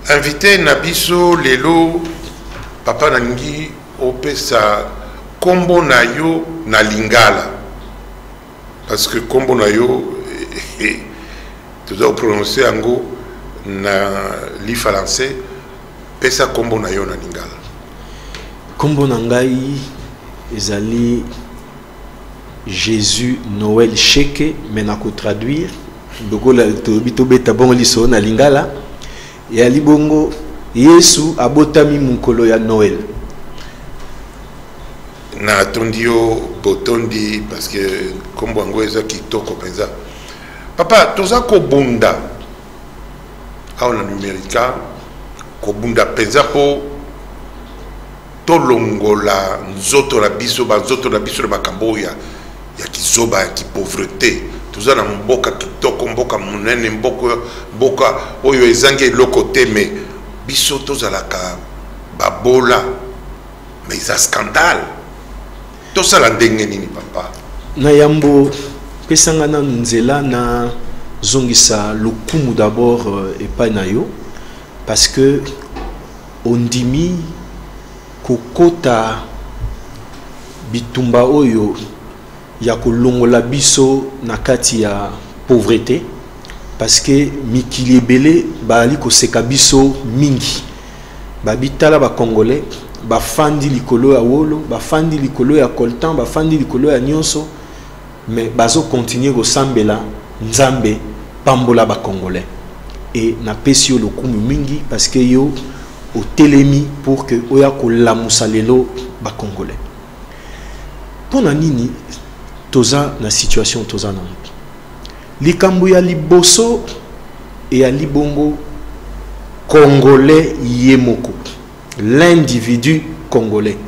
invité Nabiso Lelo Papa Nangi opesa kombo na yo na lingala parce que kombo na yo tu dois prononcer ango na li français pesa kombo na yo na lingala kombo na ngai ezali Jésus Noël Cheke mais na ko traduire bokola to bitobeta bongo liso na lingala ya libongo Yesu abotami mukolo ya Noël na tondio botondi parce que kombo ango eza kitoko penza papa toza ko bunda a na numérica ko bunda penza po tolongola nzoto la biso bakamboya ya kizoba ya pauvreté toza na mboka kitoko mboka munene mboka oyo ezangi eloko te mais biso tozalaka babola mais ça scandale tout ça la ndenge nini papa na yambo pesanga na nzela na zongisa lokumu d'abord epai na yo parce que ondimi kokota bitumba oyo ya kolongola biso na kati ya pauvreté parce que mikili ebele bali koseka biso mingi babitala ba congolais bafandi likolo ya wolo bafandi likolo ya coltan bafandi likolo ya nyonso mais bazo continuer kosambela nzambe pambola ba congolais et na pesi yo lokumu mingi parce que yo otelemi pour que oya kolamusa lelo ba congolais pona nini toza na situation toza na likambo ya liboso et ya libongo congolais yemoko l'individu congolais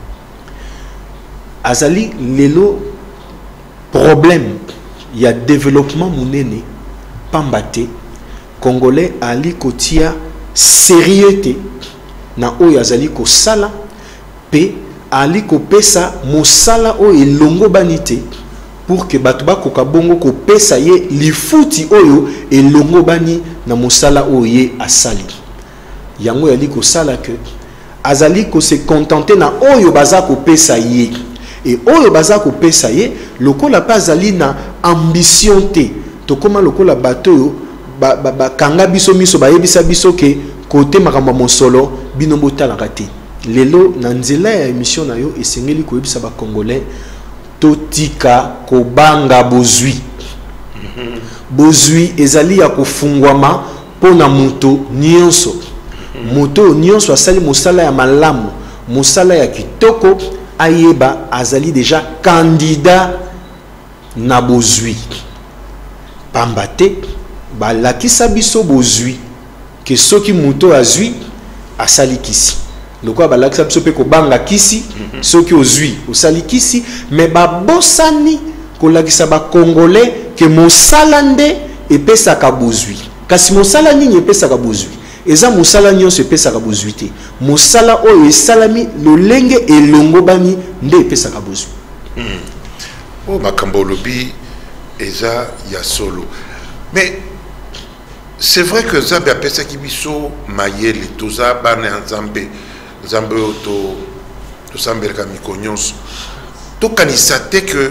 azali lelo problème ya développement munene pambate congolais ali kotia sérieuxté na oyo azali kosala pe ali kopesa mosala oyo elongo banite pour que bato bakoka bongo kopesa ye lifuti oyo elongo bani na mosala oyo ye asali yango yali kosala que azali ko se contenter na oyo baza kopesa ye et oyo baza kopesa ye lokola pa azali na ambition te tokoma lokola bato oyo kanga biso miso bayebisa biso ke kote makambo mosolo bino botalaka te lelo na nzela ya émission na yo esengeli koyebisa ba congolais totika kobanga bozwi bozwi ezali ya kofungwama pona moto nyonso moto nyonso asali mosala ya malamu mosala ya kitoko ayeba azali déjà candidat na bozwi pambate balakisa biso bozwi ke soki moto azwi asali kisi lokwa balakisa biso pe kobanga kisi soki ozwi osali kisi mais babosani kolakisa ba congolais ke mosala nde epesaka bozwi kasi mosala nini epesaka bozwi eza mosala nyonso epesaka bozwi te mosala oyo esalami lolenge elongo bani nde epesaka bozwi o makambo lobi eza ya solo mais c'est vrai que Nzambe apesaki biso mayele toza bana Nzambe Nzambe to sambelaka miko nyonso tokanisa te que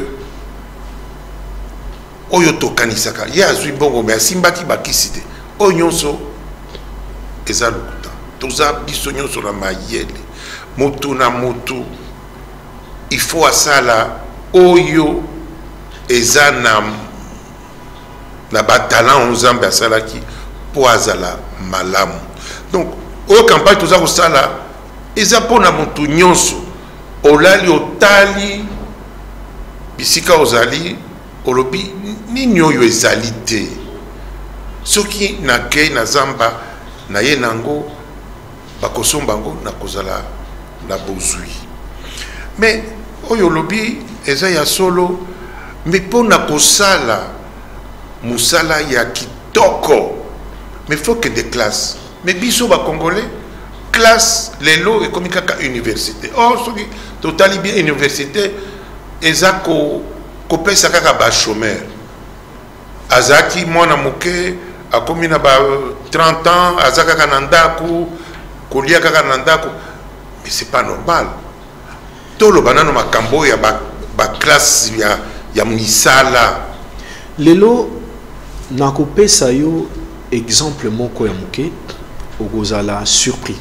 oyo tokanisaka ye azwi bongo mais asimbaki bakisi te oyo nyonso eza lokuta toza biso nyonso na mayele motu na motu il faut asala oyo eza na batalant Nzambe asalaki po azala malamu donc oyo campagne toza kosala eza pona motu nyonso olali otali bisika ozali olobi nini oyo ezali te soki nakei na zamba na ye nango bakosomba ngo na kozala na bozwi mais oyo olobi eza ya solo mais pona kosala musala ya kitoko mais faut que des classes mais biso ba congolais classe lelo et comme kaka université or soki totali bien université eza ko pesa kaka ba chômeur azaki mwana moke akomi na ba 30 ans azaka kanandaku kolia kaka nandaku, mais c'est pas normal. Tout le banano makambo ya ba classe ya misala. Lelo nakopesa yo exemple moko ya muke okozala surpris.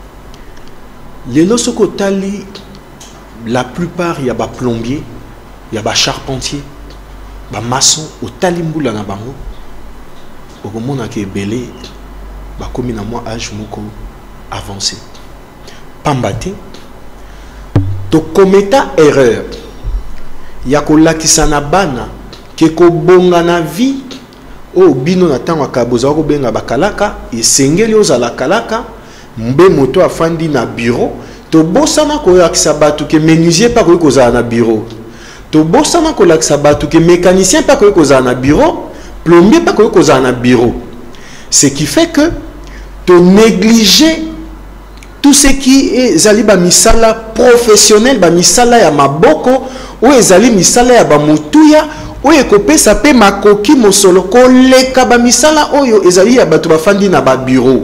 Lelo soko tali la plupart ya ba plombier, ya ba charpentier, ba maçon otali mbula na bango okomona ke belé ba komi na moi âge moko avancé. Pambate to kometa erreur ya kolakisa na bana ke kobonga na vie o bino na tango akaboza ko benga bakalaka esengeli ozala kalaka mbe moto afandi na bureau to bosana ko yakisa batu ke menuisier pa ko kozala na bureau to bosana ko lakisa batu ke mécanicien pa ko kozala na bureau plombier pa ko kozala na bureau, ce qui fait que to négliger tout ce qui est zali ba misala professionnel, ba misala ya maboko ou ezali misala ya ba mutuya ou ekopesa pe makoki mosolo koleka ba misala oyo ezali ya bato bafandi na ba bureau.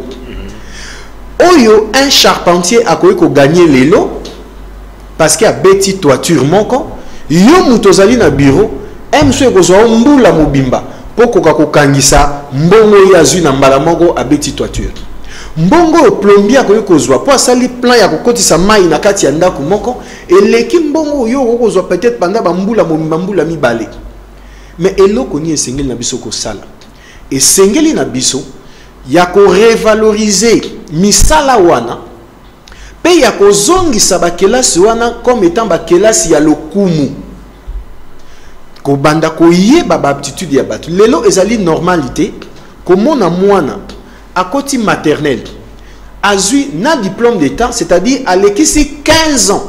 Oyo un charpentier akoki ko gagner lelo parce qu'il y a beti toiture moko yo muto zali na bureau emso ekozwa mbula mobimba poko ko kangisa mbongo ya zui na mbala moko abeti toiture. Mbongo plombier akoki kozwa po asali plan ya kokotisa mai na kati ya ndako moko eleki mbongo yo okozwa peut-être pendant bambula mbula mibale. Mais eloko ni esengeli na biso ko sala esengeli na biso ya ko revaloriser misala wana pe ya ko zongisa ba kelasi wana comme étant ba kelasi ya lokumu ko banda ko yeba ba aptitude ya batu. Lelo ezali normalité komona mwana à côté maternel, azui na diplôme d'état, c'est-à-dire à l'équisi 15 ans.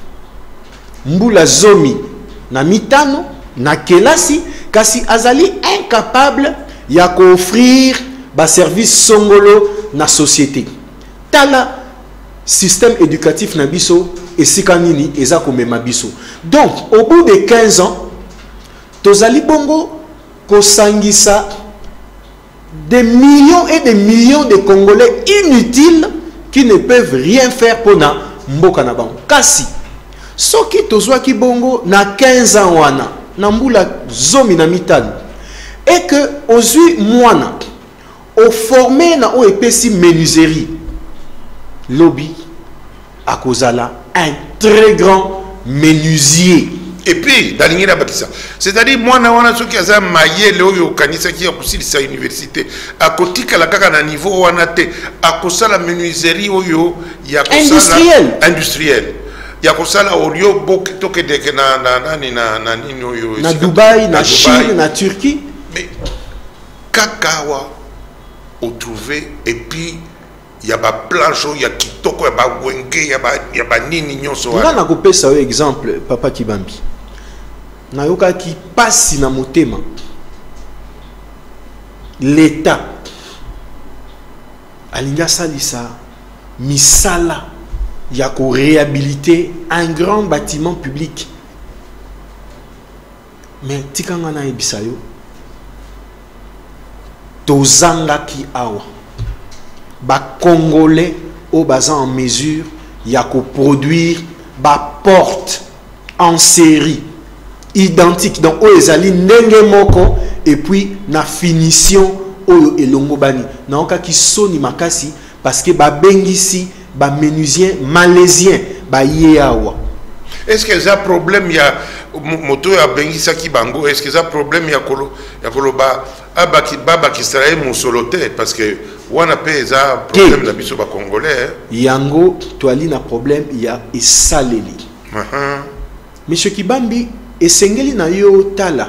Mbula zomi na mitano na kelasi kasi azali incapable ya ko offrir ba service songolo na société. Tala système éducatif na biso esika nini eza ko mema biso. Donc au bout de 15 ans, tozali bongo ko sangisa des millions et des millions de Congolais inutiles qui ne peuvent rien faire pour na mboka na bango. Kasi soki tozwa ki bongo na 15 ans wana na mbula zomi na mitano et que ozui mwana o formé na o epesi menuiserie lobby akozala un très grand menuisier. Et puis, dans l'ingénieur Bakissa, c'est-à-dire, moi, je suis un maillé, le kanisa qui a poussé sa université. À côté de la niveau, on a à cause de la menuiserie, il y a industriel. Il y a cause de la Orio, beaucoup de na Dubaï, na Chine, na Turquie. Mais, Kakawa, on trouvé, et puis, il y a pas planche, il y a kitoko, il y a pas wenge, il y a pas nini nyonso. On a coupé ça exemple, Papa Kibambi. Nayoka qui passe na motema. L'État alinga salisa misala ya ko réhabiliter un grand bâtiment public. Mais tikanga na ebisayo tozanga ki awa ba Congolais au bas en mesure ya ko produire ba porte en série identique donc o ezali ndenge moko et puis na finition oyo elongo bani na oka ki soni makasi parce que ba bengisi ba menuisien malaisien ba yeawa. Est-ce que ça problème ya moto ya bengisa ki bango, est-ce que ça problème ya kolo ba abaki baba ki seraye mon solote parce que wana pe za problème na biso ba congolais yango toali na problème ya esaleli. Monsieur Kibambi esengeli na yo tala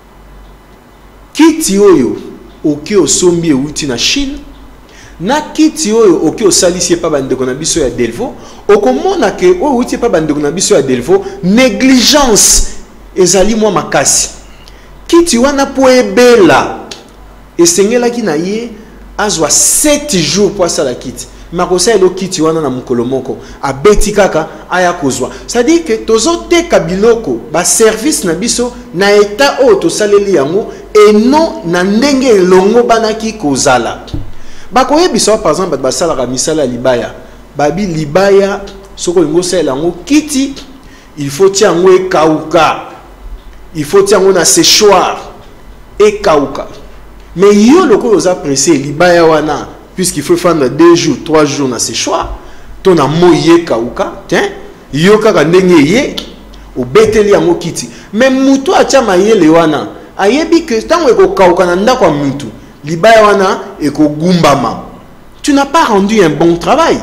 kiti oyo oki osombi euti na Chine na kiti oyo oki osalisi pa bandeko na biso ya Delvaux okomona ke oyo euti pa bandeko na biso ya Delvaux négligence ezali mwa makasi kiti wana po ebela esengelaki na ye azwa 7 jours po asala kiti makosa elo kiti wana na mukolo moko abeti kaka aya kozwa. C'est-à-dire que tozo teka biloko ba service na biso na état o to saleli yango et non na ndenge longo banaki kozala. Bakoye biso par exemple basala ka misala libaya. Babi libaya soko ngo sala ngo kiti, il faut tiango e kauka. Il faut tiango na séchoir et kauka. Mais yo loko oza pressé libaya wana puisqu'il faut faire 2 jours, 3 jours na séchoir. Ton a moye kauka, tiens, yo kaka ndenge ye o beteli yango kiti. Mais mutu atia mayele wana ayebi que tango eko kauka na ndako mutu libaya wana eko gumbama. Tu n'as pas rendu un bon travail.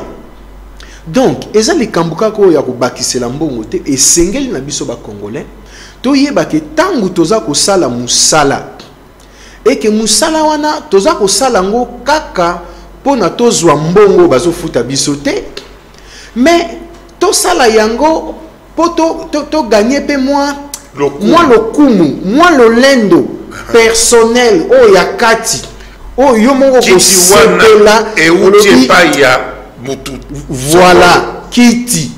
Donc eza li kambuka ko ya ko bakisela mbongo te et sengeli na biso ba congolais to yeba ke tango toza ko sala musala et que musala wana toza ko sala ngo kaka pona tozwa mbongo bazo futa biso te. Mais to sala yango poto to gagner pe moi le kumu, moi le lendo personnel o ya kati o yo mongo ko sepela et où tu pas ya mutu. Voilà kiti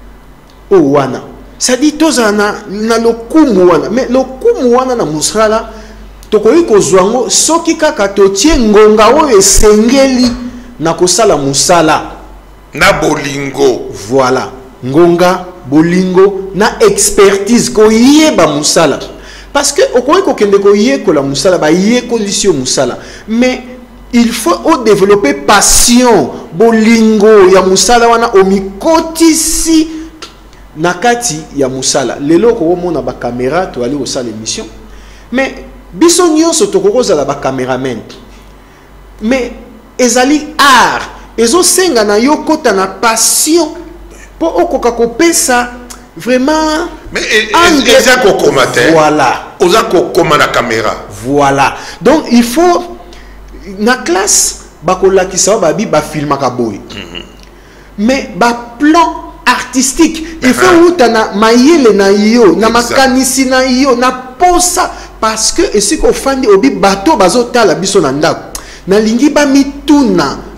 o wana ça dit tozana na le kumu wana. Mais le kumu wana na musala tokoyi ko zwango soki kaka totie ngonga o esengeli na kosala musala na bolingo. Voilà, ngonga, bolingo, na expertise ko yeba musala. Parce que okoye ko kende ko yé ko la musala ba yé condition musala. Mais il faut développer passion, bolingo ya musala wana omikotisi nakati ya musala. Lelo ko mona ba caméra to aller au salle émission. Mais biso nyonso to ko za ba caméraman. Mais ezali art. Ezo senga na yo kota na passion pour okoka kopesa vraiment. Mais eza kokomate. Voilà. Oza kokoma na caméra. Voilà. Donc il faut na classe bakolakisa babi ba filmaka boy. Mais ba plan artistique il faut utana mayele na yo na makanisi na yo na posa parce que esi ko fandi obi bato bazotala biso na ndako na lingi ba mituna.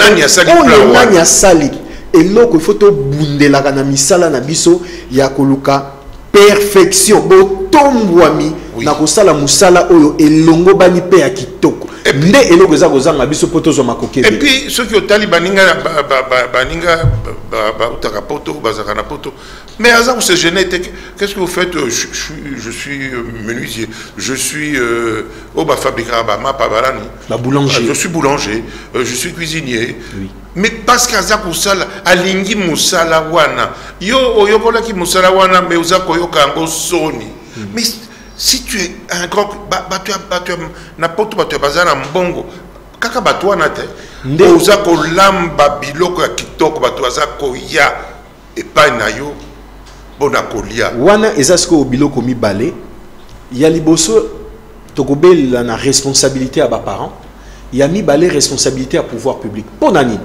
Nani asali et loko il faut to bundela kana misala na biso ya koluka perfection botombwami na kosala musala oyo elongo bani pe ya kitoko nde eloko za kozanga biso potozo makokebe. Et puis ceux qui otali baninga baninga utaka poto bazaka na poto mais azar c'est gêné. Qu'est-ce que vous faites? Je suis menuisier, je suis oba fabricant ma pabarani, la boulanger, je suis boulanger, je suis cuisinier. Oui. Mais parce qu'azar musala alingi musala wana yo yokola ki musala wana mais uzako yokango soni. Mais si tu es un grand tu n'importe quoi tu as besoin d'un mbongo kaka batwa na te uzako lamba biloko ya kitoko batu azako ya epai na yo bona kolia wana ezasko biloko mibale ya liboso tokobela na responsabilité à ba parents ya mibale responsabilité à pouvoir public pona nini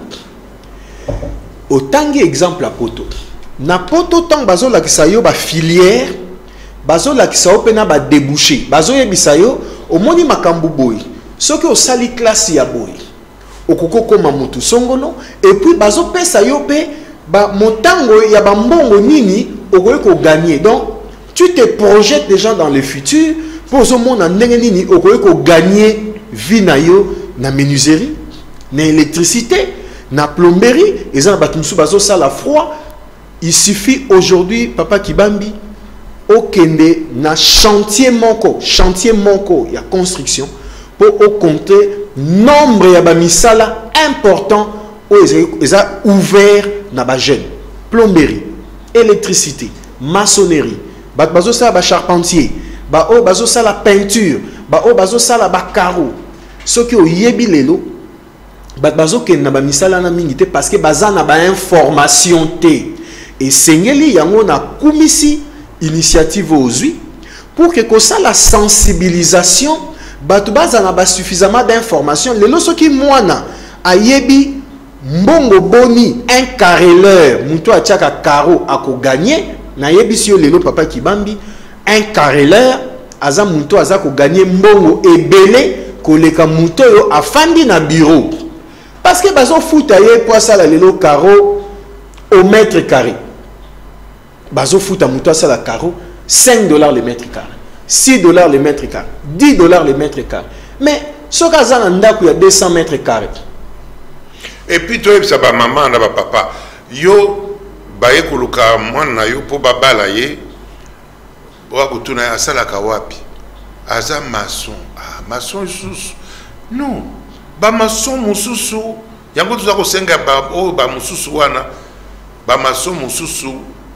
otangi exemple à poto na poto tang bazo la kisayo ba filière bazo la kisayo pena ba déboucher bazo yebisa yo omoni makambu boy soki osali classe ya boy okoko koma mutu songolo et puis bazo pesa yo pe ba motango ya ba mbongo nini okoye ko gagner. Donc tu te projettes déjà dans le futur pour ce monde en ndenge nini okoye ko gagner vie na yo na menuiserie na électricité na plomberie et ça bato musu bazo sala froid. Il suffit aujourd'hui papa Kibambi au kende na chantier monko ya construction pour compter nombre ya ba misala important où ils a ouvert na ba jeune plomberie électricité maçonnerie bazo sala ba charpentier bazo sala peinture bazo sala ba carreau ce qui oyebi lelo bazo kende na ba misala na mingi te parce que baza na ba information te et sengeli yango na kumisi initiative ozui pour que ça la sensibilisation bato baza na ba suffisamment d'informations lelo soki mwana ayebi mbongo boni un carreleur muto atiaka carreau ako gagner na yebi si yo lelo papa Kibambi un carreleur aza muto aza ko gagner mbongo ebele koleka muto yo afandi na bureau parce que bazo futa ye po sala lelo carreau au mètre carré bazo futa muto sala carreau $5 le mètre carré 6 dollars le mètre carré, 10 dollars le mètre carré. Mais ce cas là, il y a 200 mètres carrés. Et puis toi, ça va maman, là, papa. Yo, baye kuluka mwana yo po babala ye. Wakutuna asala kawapi. Aza maçon. Ah, maçon sous. Non. Ba maçon mususu. Yango tuza ko senga ba o ba mususu wana. Ba maçon mususu.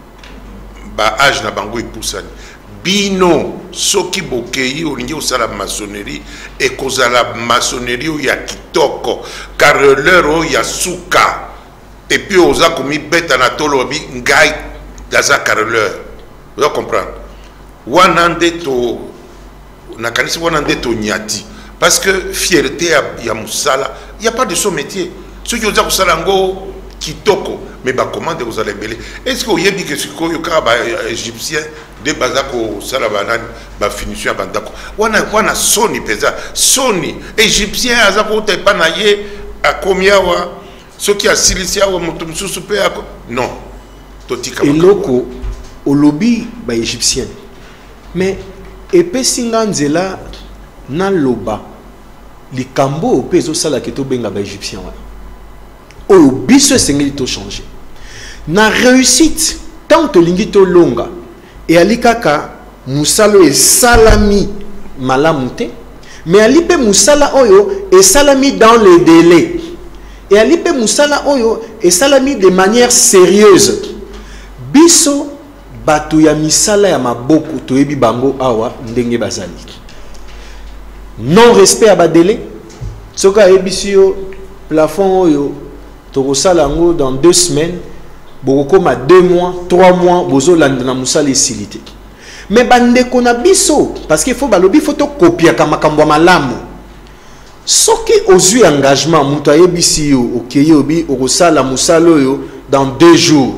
Ba âge na bango epusani. Bino soki bokeyi olingi osala maçonnerie et kozala maçonnerie ya kitoko carreleur o ya suka et puis oza komi beta na tolo bi ngai daza carreleur. Vous comprendre wana ndeto na kanisi wana ndeto nyati parce que fierté ya musala il y a pas de son métier soki oza kosala ngo kitoko mais ba commande vous allez belé est-ce que oyebi que siko yo ka ba égyptien de bazako sala banani ba finition bandako wana soni peza soni égyptien azako te pa na ye akomia wa soki asilisia wa mutu mususu pe ako non totika eloko olobi ba égyptien mais epesinga nzela na loba likambo pezo sala keto benga ba égyptien wana oyo biso esengeli to changer na réussite tant to lingi to longa et ali kaka musalo esalami malamu te mais ali pe musala oyo esalami dans le délai et ali pe musala oyo esalami de manière sérieuse biso bato ya misala ya maboko toyebi bango awa ndenge bazali non respect à ba délai soka ebisi yo plafond oyo tokosala ngo dans 2 semaines bokokoma 2 mois 3 mois bozolanda na musala esilité mais bandeko na biso parce qu'il faut balobi faut to copier ka makambo malamu soki ozwi engagement muto ayebisi yo okeye obi okosala musala oyo dans 2 jours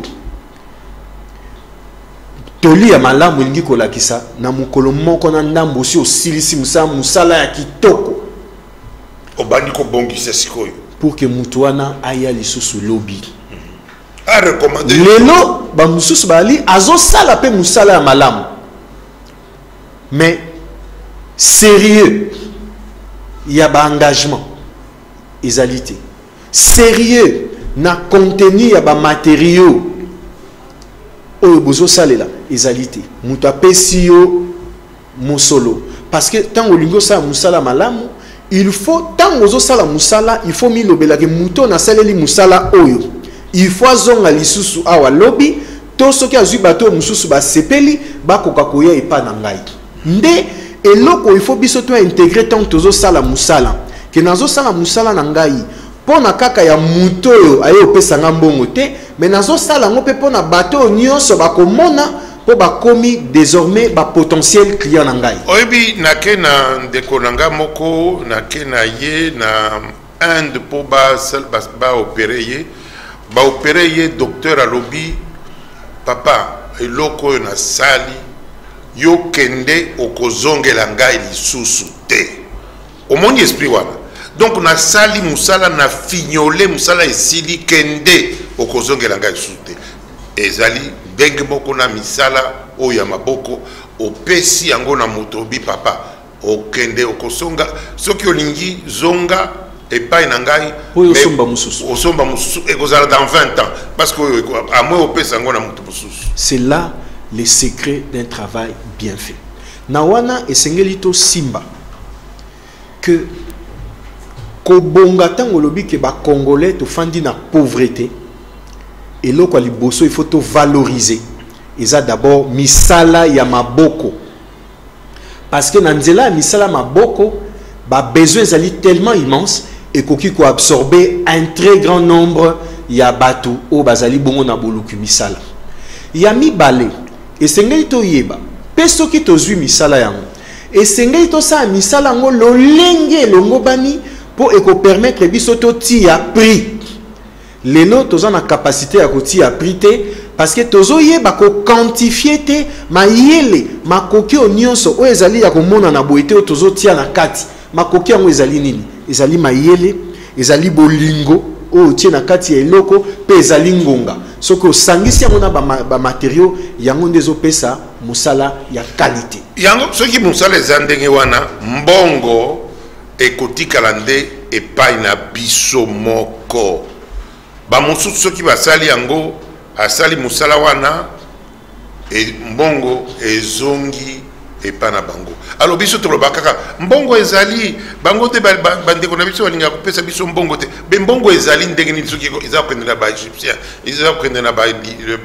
toli ya malamu elingi kolakisa na mokolo moko na ndambo si osilisi musala ya kitoko obandi ko bongisa sikoyo pour que mutuana aya lisusu lobby a recommander lelo ba mususu bali azo sala pe musala ya malamu mais sérieux il y a ba engagement ezalité sérieux na contenu ya ba matériaux oyo bozo salela ezalité mutu apesi yo mosolo parce que tant olingo sa musala malamu il faut tant ozo sala musala il faut milobela ke muto na saleli musala oyo il faut zonga lisusu awa lobby to soki azwi bato mususu ba sepeli ba koka koya epa na ngai nde eloko il faut biso to intégrer tant tozo sala musala ke nazo sala musala na ngai pona kaka ya muto oyo ayo pesa ngambongo te mais nazo sala ngo pe pona bato nyonso ba komona po ba komi désormais ba potentiel client na ngai oyebi nake na ndeko nanga moko nake na ye na Inde po ba opérer ye docteur alobi papa eloko na sali yo kende okozongela ngai lisusu te omoni esprit wana donc na sali musala na fignolé musala esili kende okozongela ngai lisusu te ezali ndenge moko na misala oyo ya maboko opesi yango na moto bi papa okende okosonga soki olingi zonga epai na ngai osomba mususu ekozala dans 20 ans parce que amwe opesa yango na moto mususu. C'est là le secret d'un travail bien fait. Nawana esengeli to simba que kobonga tango lobi ke ba congolais to fandi na pauvreté et loko liboso il faut to valoriser. Eza d'abord misala ya maboko parce que na nzela misala maboko ba besoin ezali tellement immense et koki ko absorber un très grand nombre ya batu o bazali bongo na boluku misala ya mibale esengeli to yeba peso ki tozwi misala yango esengeli to sa misala ngo lolenge longo bani po eko permettre biso to ti ya prix lelo toza na capacité ya ko ti ya prix te parce que tozo yeba ko quantifier te mayele makoki onyonso o ezali ya komona na boite o tozo tia na kati makoki yango ezali nini ezali mayele ezali bolingo o tie na kati ya eloko pe ezali ngonga soko sangisi yango na ba matériaux yango ndezo pesa musala ya qualité. Yango soki musala ezandenge wana mbongo ekotikala nde epai na biso moko. Ba mosusu soki basali yango asali musala wana mbongo ezongi epai na bango. Alors biso toloba kaka mbongo ezali bango te bandeko na biso balinga kopesa biso mbongo te. Be mbongo ezali ndenge nini soki eza kokende na ba Egyptien, eza kokende na ba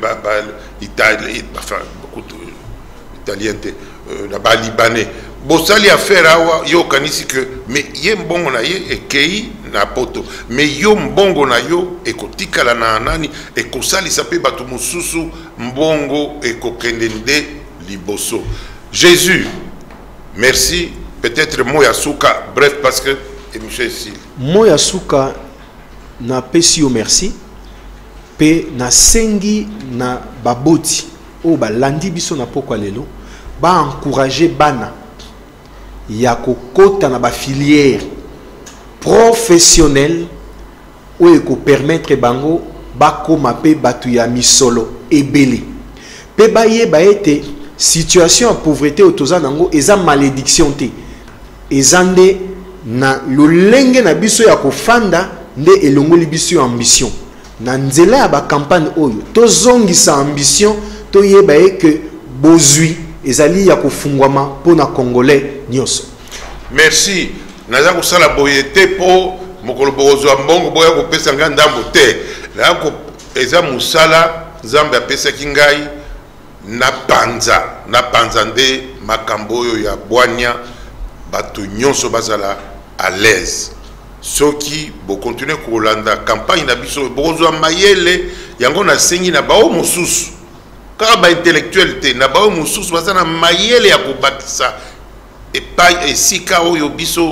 Italie, enfin beaucoup italien te, na ba Libanais. Bosali affaire awa yo kanisi que mais ye mbongo na ye ekei na poto, mais yo mbongo na yo ekotikala na nani ekosali sape bato mosusu mbongo ekokende nde liboso. Jésus, merci. Peut-être Moya Souka, bref, parce que émission ici. Moya Souka na pesi yo merci. Pe na sengi na baboti o ba landi biso na poko lelo ba encourager bana ya kokota na ba filière professionnelle ou eko permettre bango ba koma pe batu ya misolo ebele pe ba ye ba ete situation de pauvreté autoza nango eza malédiction te ezande na lolenge na biso ya kofanda nde elongoli biso ambition na nzela ya ba campagne oyo tozongisa ambition to yeba que bozui ezali ya kofungwama pona congolais nyonso. Merci. Naza kosala boyete po mokolo bozo mbongo boya kopesa ngandambo te la ko eza musala Nzambe apesa kingai na panza nde makambo oyo ya bwanya bato nyonso bazala à l'aise. Soki bo continuer kolanda campagne na biso bozwa mayele yango na sengi na bao mosusu kaka ba intellectualité na bao mosusu bazana mayele ya kobakisa epai esika oyo biso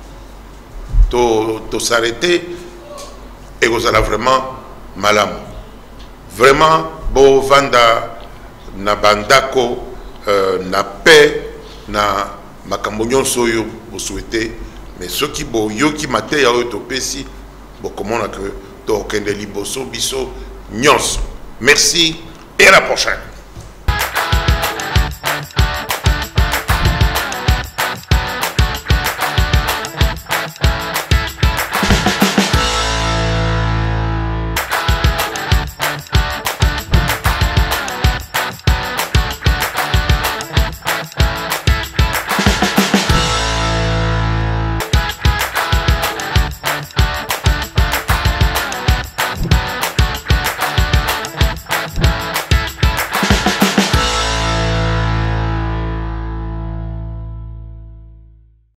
to s'arrêter et kozala vraiment malamu. Vraiment bo vanda na bandako na paix na makambo nyonso oyo bo souhaiter. Mais ceux qui bo yoki maté ya oyo topesi bo komona que to kende liboso biso nyonso. Merci et à la prochaine.